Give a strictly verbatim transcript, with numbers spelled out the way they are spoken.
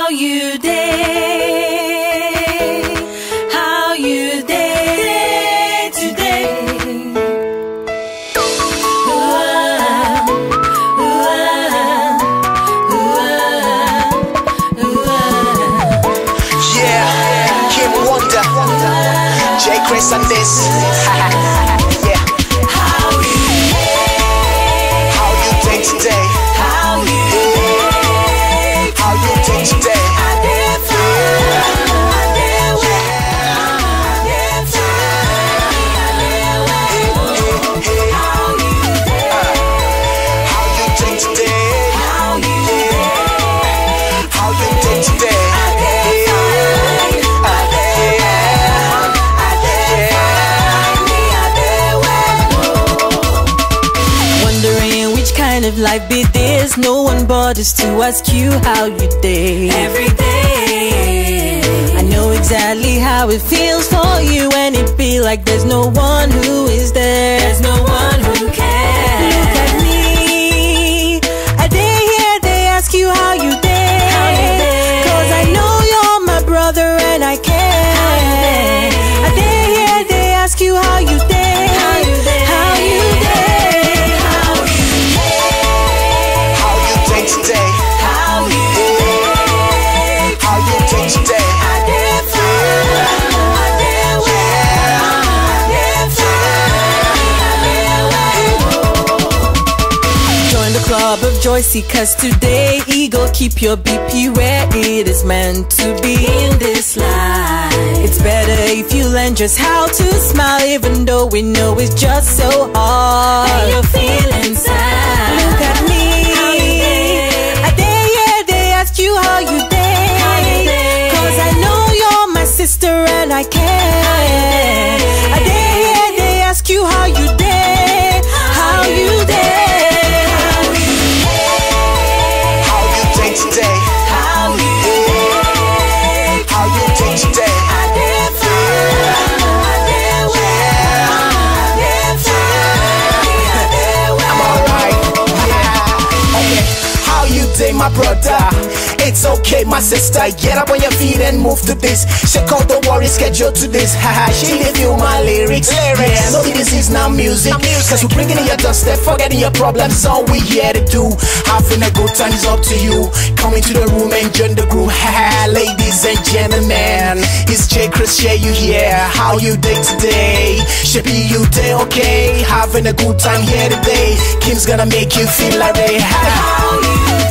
you day, how you day today. Ooh, ah, ooh, ah, ooh, ah, ooh, ah. Yeah, Kim Wonder, J Chris and this. Yeah. How you day, How you day today? how you Yeah. How you day today? I did fine, I did well, I did fine, I did well. How you day, How you day today? how you day, How you day today? I did fine, I did well, I did fine, me I did well. Wondering which kind of life be this? No one bothers to ask you how you day. Every day I know exactly how it feels for you, and it be like there's no one who is there. There's no one who cares. Look at me, a day here they ask you how you day, cause I know you're my brother and I care. A day here they ask you how you day, how you day, how you day, how you day, How you day today? how you day. How you day today? I did fine, I did well, I did fine, I did well. Join the club of joy seekers today. Ego, keep your B P where it is meant to be in this life. It's better if you learn just how to smile, even though we know it's just so hard. And you're feeling sad. Look at me, a day yeah they ask you how you day, cause I know you're my sister and I care. A day yeah they ask you how you day, how you day, How you day today? how you day. How you day today? I did fine, I did well, I did fine, I did well. Alright, yeah. Okay. How you day, my brother? It's okay, my sister. Get up on your feet and move to this. Check out the worry schedule to this. Haha, she did feel my lyrics. Lyrics. Yeah, no, this is not music. Cause we're bringing in your doorstep, forgetting your problems is all we here to do. Having a good time is up to you. Come into the room and join the group. Haha, ladies and gentlemen, it's J Chris, yeah, you here. How you day today? Should be you day, okay? Having a good time here today. Kim's gonna make you feel like they have. How you